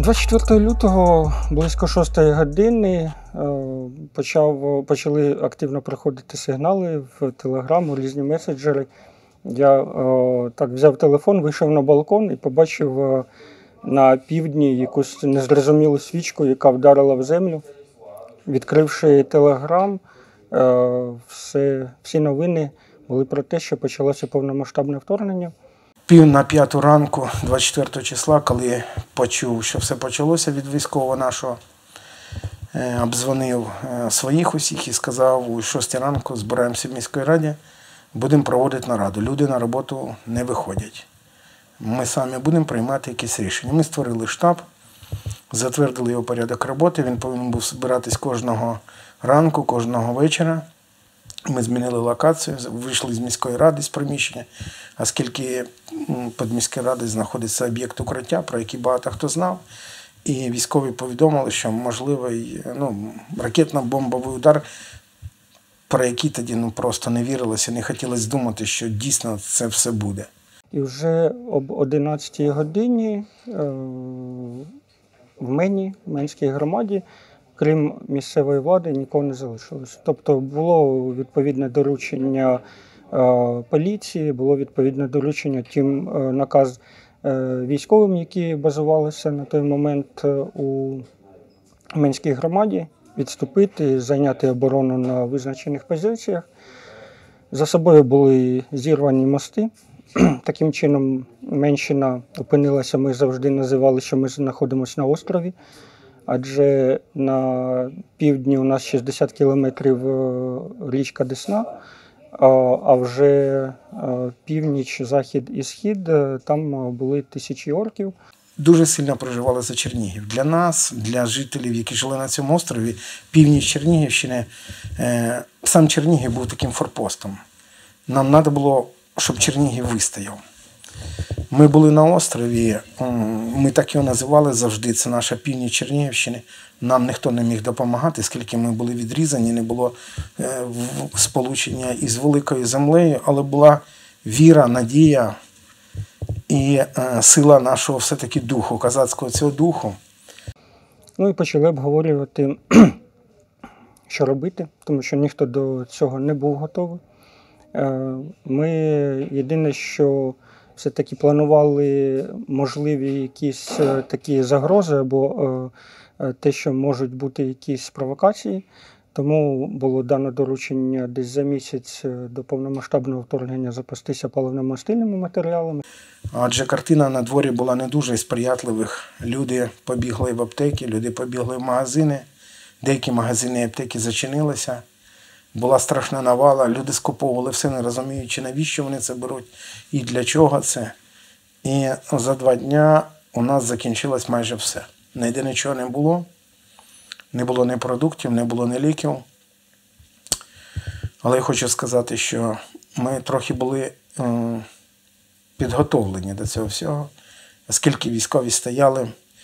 24 лютого близько 6 години почали активно приходити сигнали в Телеграм, у різні меседжери. Я так взяв телефон, вийшов на балкон і побачив на півдні якусь незрозумілу свічку, яка вдарила в землю. Відкривши Телеграм, всі новини були про те, що почалося повномасштабне вторгнення. 4:45 ранку, 24 числа, коли почув, що все почалося від військового нашого, обдзвонив своїх усіх і сказав, о 6 ранку збираємося в міській раді, будемо проводити нараду. Люди на роботу не виходять. Ми самі будемо приймати якісь рішення. Ми створили штаб, затвердили його порядок роботи, він повинен був збиратись кожного ранку, кожного вечора. Ми змінили локацію, вийшли з міської ради, з приміщення, оскільки під міською радою знаходиться об'єкт укриття, про який багато хто знав. І військові повідомили, що можливий ракетно-бомбовий удар, про який тоді просто не вірилося, не хотілося думати, що дійсно це все буде. І вже об 11 годині в Менській громаді, крім місцевої влади, нікого не залишилось. Тобто було відповідне доручення поліції, було відповідне доручення наказ військовим, які базувалися на той момент у Менській громаді, відступити, зайняти оборону на визначених позиціях. За собою були зірвані мости. Таким чином Менщина опинилася, ми завжди називали, що ми знаходимося на острові. Адже на півдні у нас 60 кілометрів річка Десна, а вже північ, захід і схід, там були тисячі орків. Дуже сильно переживали за Чернігів. Для нас, для жителів, які жили на цьому острові, північ Чернігівщини, сам Чернігів був таким форпостом. Нам треба було, щоб Чернігів вистояв. Ми були на острові, ми так його називали завжди, це наша північ Чернігівщини. Нам ніхто не міг допомагати, оскільки ми були відрізані, не було сполучення із великою землею, але була віра, надія і сила нашого все-таки духу, козацького цього духу. Ну і почали обговорювати, що робити, тому що ніхто до цього не був готовий. Ми єдине, що все-таки планували можливі якісь такі загрози або те, що можуть бути якісь провокації. Тому було дано доручення десь за місяць до повномасштабного вторгнення запастися паливно-мастильними матеріалами. Адже картина на дворі була не дуже сприятливих. Люди побігли в аптеки, люди побігли в магазини. Деякі магазини і аптеки зачинилися. Була страшна навала, люди скуповували все, не розуміючи, навіщо вони це беруть і для чого це. І за 2 дні у нас закінчилось майже все. Ніде нічого не було. Не було ні продуктів, не було ні ліків. Але я хочу сказати, що ми трохи були підготовлені до цього всього, оскільки військові стояли.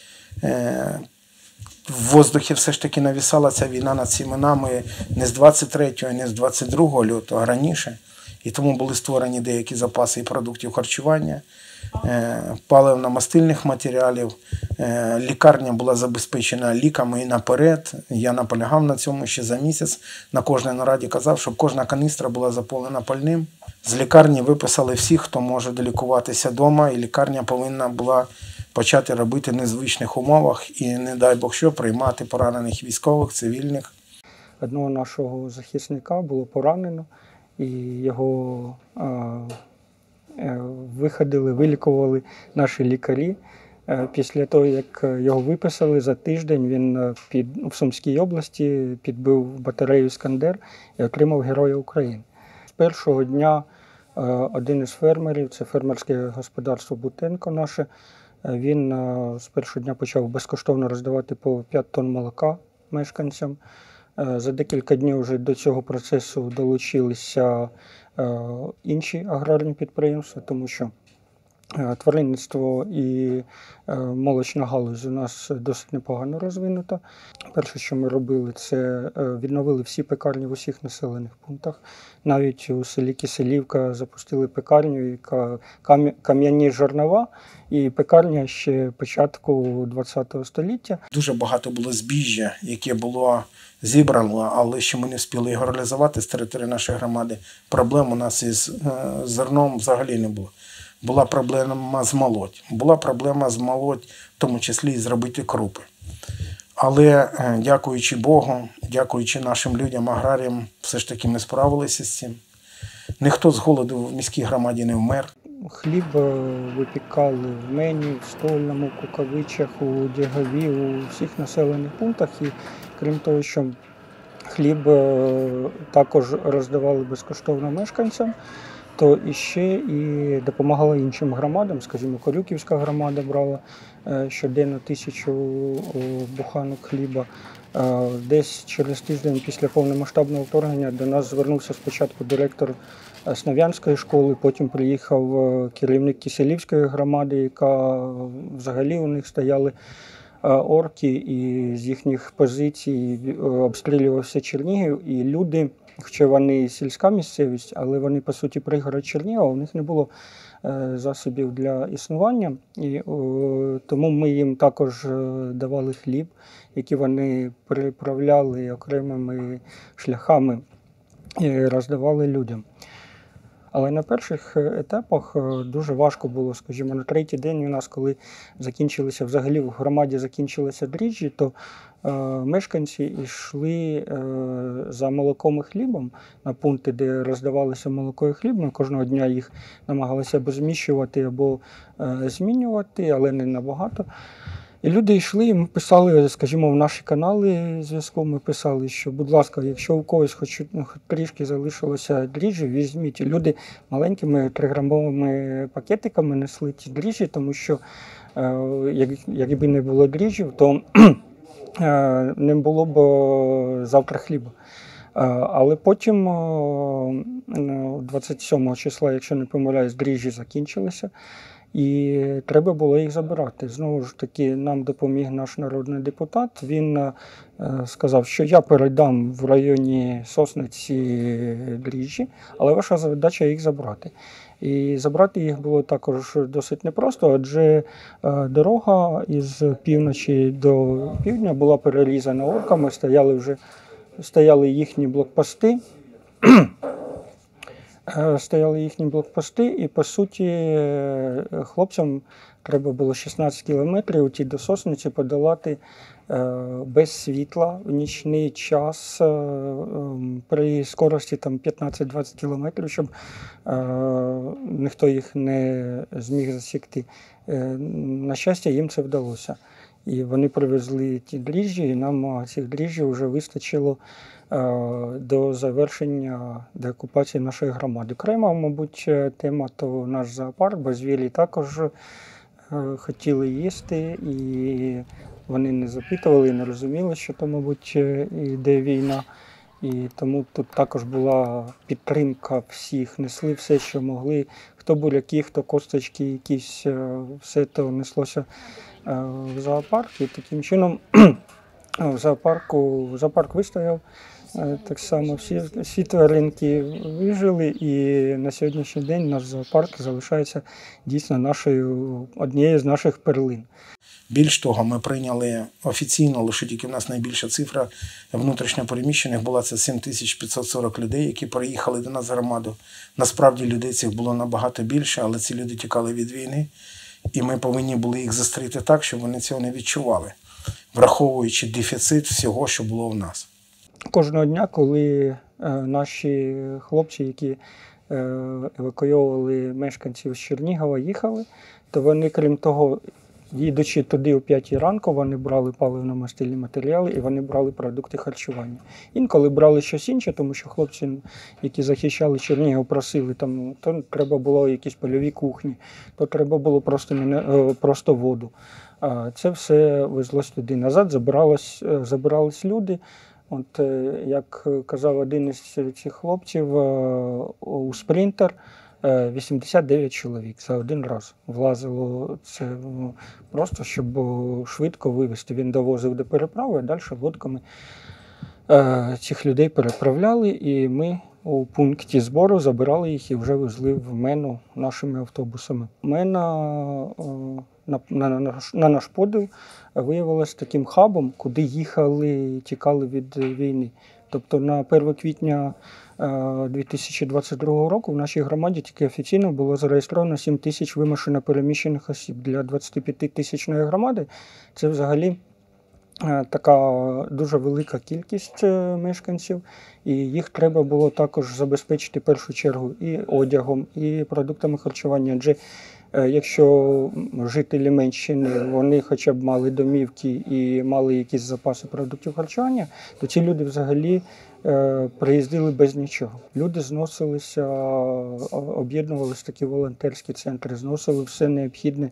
В воздухі все ж таки навісала ця війна над всіма нами не з 23-го, не з 22 лютого, а раніше. І тому були створені деякі запаси і продуктів харчування, паливно-мастильних матеріалів. Лікарня була забезпечена ліками і наперед. Я наполягав на цьому ще за місяць. На кожній нараді казав, щоб кожна каністра була заповнена пальним. З лікарні виписали всіх, хто може долікуватися вдома, і лікарня повинна була почати робити в незвичних умовах і, не дай Бог що, приймати поранених військових, цивільних. Одного нашого захисника було поранено, і його виходили, вилікували наші лікарі. Після того, як його виписали, за тиждень він в Сумській області підбив батарею «Іскандер» і отримав Героя України. З першого дня один із фермерів, це фермерське господарство «Бутенко» наше, він з першого дня почав безкоштовно роздавати по 5 тонн молока мешканцям. За декілька днів вже до цього процесу долучилися інші аграрні підприємства, тому що Тваринництво і молочна галузь у нас досить непогано розвинута. Перше, що ми робили, це відновили всі пекарні в усіх населених пунктах. Навіть у селі Киселівка запустили пекарню, яка кам'яні жернова, і пекарня ще початку ХХ століття. Дуже багато було збіжжя, яке було зібрано, але ще ми не встигли його реалізувати з території нашої громади. Проблем у нас із зерном взагалі не було. Була проблема змолоть. Була проблема змолоть, в тому числі і зробити крупи. Але, дякуючи Богу, дякуючи нашим людям, аграріям, все ж таки ми справилися з цим. Ніхто з голоду в міській громаді не вмер. Хліб випікали в Мені, в Стольному, Кукавичах, у Дягові, у всіх населених пунктах. І крім того, що хліб також роздавали безкоштовно мешканцям, то іще і допомагала іншим громадам. Скажімо, Корюківська громада брала щоденно 1000 буханок хліба. Десь через тиждень після повномасштабного вторгнення до нас звернувся спочатку директор Снав'янської школи, потім приїхав керівник Киселівської громади, яка взагалі у них стояли орки, і з їхніх позицій обстрілювався Чернігів, і люди, хоча вони сільська місцевість, але вони, по суті, пригород Чернігова, у них не було засобів для існування, і тому ми їм також давали хліб, який вони переправляли окремими шляхами і роздавали людям. Але на перших етапах дуже важко було, скажімо, на третій день у нас, коли закінчилися, взагалі в громаді закінчилися дріжджі, то мешканці йшли за молоком і хлібом на пункти, де роздавалося молоко і хліб. Ми кожного дня їх намагалися або зміщувати, або змінювати, але не набагато. І люди йшли, і ми писали, скажімо, в наші канали зв'язку, ми писали, що, будь ласка, якщо у когось хоч трішки залишилося дріжджі, візьміть. І люди маленькими 3-грамовими пакетиками несли ті дріжджі, тому що, якби не було дріжджів, то не було б завтра хліба. Але потім, 27 числа, якщо не помиляюсь, дріжджі закінчилися. І треба було їх забирати. Знову ж таки, нам допоміг наш народний депутат. Він сказав, що я передам в районі Сосниці дріжджі, але ваша задача їх забрати. І забрати їх було також досить непросто, адже дорога із півночі до півдня була перерізана орками, стояли їхні блокпости. І, по суті, хлопцям треба було 16 кілометрів до Сосниці подолати без світла в нічний час при скорості 15-20 кілометрів, щоб ніхто їх не зміг засікти. На щастя, їм це вдалося. І вони привезли ті дріжджі, і нам цих дріжджів вже вистачило до завершення деокупації нашої громади. Окрема, мабуть, тема – то наш зоопарк. Базвілі також хотіли їсти, і вони не запитували, не розуміли, що то, мабуть, йде війна. І тому тут також була підтримка всіх, несли все, що могли. Хто буряки, хто косточки якісь, все то неслося в зоопарк. І таким чином зоопарк вистояв. Так само всі тваринки вижили, і на сьогоднішній день наш зоопарк залишається дійсно однією з наших перлин. Більш того, ми прийняли офіційно, лише тільки в нас найбільша цифра внутрішньопереміщених була, це 7540 людей, які переїхали до нас в громаду. Насправді людей цих було набагато більше, але ці люди тікали від війни, і ми повинні були їх зустріти так, щоб вони цього не відчували, враховуючи дефіцит всього, що було в нас. Кожного дня, коли наші хлопці, які евакуйовували мешканців з Чернігова, їхали, то вони, крім того, їдучи туди о 5 ранку, вони брали паливно-мастильні матеріали і вони брали продукти харчування. Інколи брали щось інше, тому що хлопці, які захищали Чернігів, просили, то треба було якісь польові кухні, то треба було просто воду. Це все везлось туди. Назад забирались люди. От, як казав один із цих хлопців, у спринтер 89 чоловік за один раз влазило. Це просто, щоб швидко вивезти. Він довозив до переправи, а далі лодками цих людей переправляли, і ми у пункті збору забирали їх і вже везли в Мену нашими автобусами. Мена, на наш подив, виявилась таким хабом, куди їхали, тікали від війни. Тобто на 1 квітня 2022 року в нашій громаді тільки офіційно було зареєстровано 7 тисяч вимушено переміщених осіб. Для 25-тисячної громади це взагалі така дуже велика кількість мешканців, і їх треба було також забезпечити в першу чергу і одягом, і продуктами харчування. Адже якщо жителі меншини, вони хоча б мали домівки і мали якісь запаси продуктів харчування, то ці люди взагалі приїздили без нічого. Люди зносилися, об'єднувалися в такі волонтерські центри, зносили все необхідне,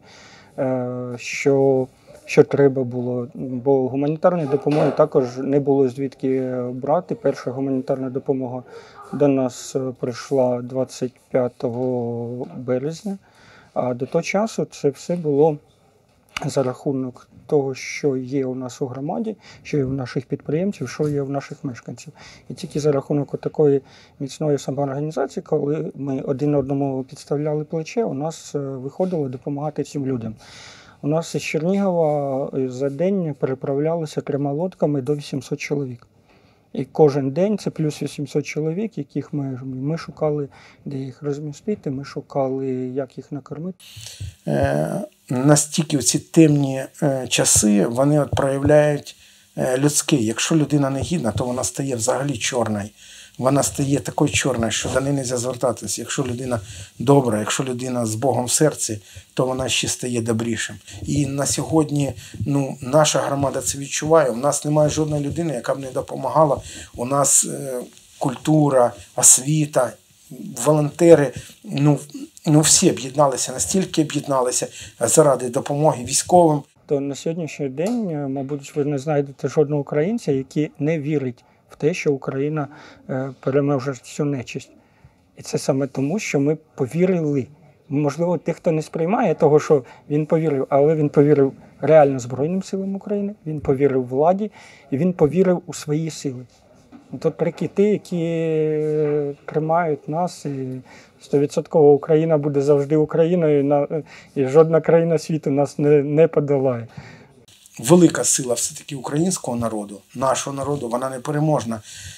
що треба було, бо гуманітарної допомоги також не було звідки брати. Перша гуманітарна допомога до нас прийшла 25 березня, а до того часу це все було за рахунок того, що є у нас у громаді, що є у наших підприємців, що є у наших мешканців. І тільки за рахунок такої міцної самоорганізації, коли ми один одному підставляли плече, у нас виходило допомагати цим людям. У нас із Чернігова за день переправлялися 3 лодками до 800 чоловік. І кожен день це плюс 800 чоловік, яких ми шукали, де їх розмістити, ми шукали, як їх накормити. Настільки в ці темні часи вони проявляють людське. Якщо людина не гідна, то вона стає взагалі чорною. Вона стає такою чорною, що до неї не можна звертатися. Якщо людина добра, якщо людина з Богом в серці, то вона ще стає добрішим. І на сьогодні наша громада це відчуває. У нас немає жодної людини, яка б не допомагала. У нас культура, освіта, волонтери, всі об'єдналися, настільки об'єдналися заради допомоги військовим. То на сьогоднішній день, мабуть, ви не знайдете жодного українця, який не вірить в те, що Україна переможе всю нечисть. І це саме тому, що ми повірили. Можливо, тих, хто не сприймає того, що він повірив, але він повірив реально Збройним силам України, він повірив владі і він повірив у свої сили. То три кити, які тримають нас, і 100% Україна буде завжди Україною, і жодна країна світу нас не подолає. Велика сила все-таки українського народу, нашого народу, вона непереможна.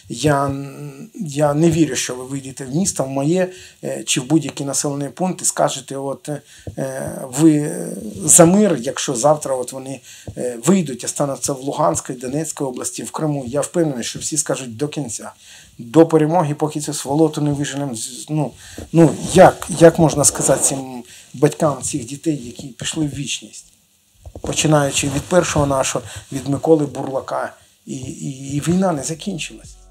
Я не вірю, що ви вийдете в місто, в моє, чи в будь-який населений пункт і скажете, ви за мир, якщо завтра вони вийдуть і стануться в Луганській, Донецькій області, в Криму. Я впевнений, що всі скажуть до кінця. До перемоги, поки цю сволоту не виженемо. Як можна сказати цим батькам цих дітей, які пішли в вічність? Починаючи від першого нашого, від Миколи Бурлака, і війна не закінчилась.